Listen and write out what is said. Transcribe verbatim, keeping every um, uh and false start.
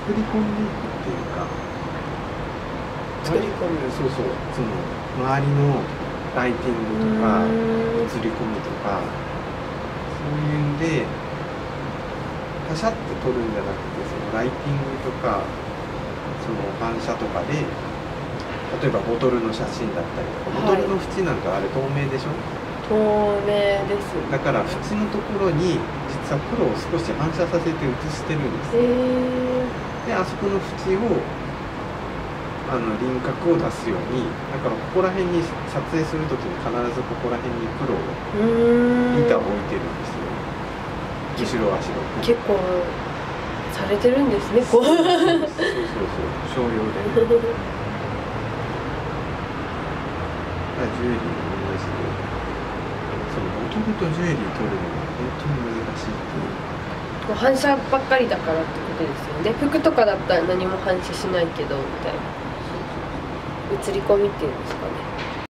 作り込んでいくっていうか、 作り込む、 そうそう、その周りのライティングとか映り込みとか、そういうんでパシャって撮るんじゃなくて、そのライティングとかその反射とかで、例えばボトルの写真だったりとか、ボトルの縁なんかあれ透明でしょ。 透明です。 だから縁のところに実は黒を少し反射させて写してるんです。 へであそこの縁をあの輪郭を出すように、だからここら辺に撮影するときに必ずここら辺に黒を板を置いてるんですよ。後ろ足の結構されてるんですね。こうそうそうそう商用で、ね、ジュエリーも同じで、そのボトルとジュエリー撮るのが本当に難しいっていう。 反射ばっかりだからってことですよね。服とかだったら何も反射しないけどみたいな、映り込みっていうんですかね。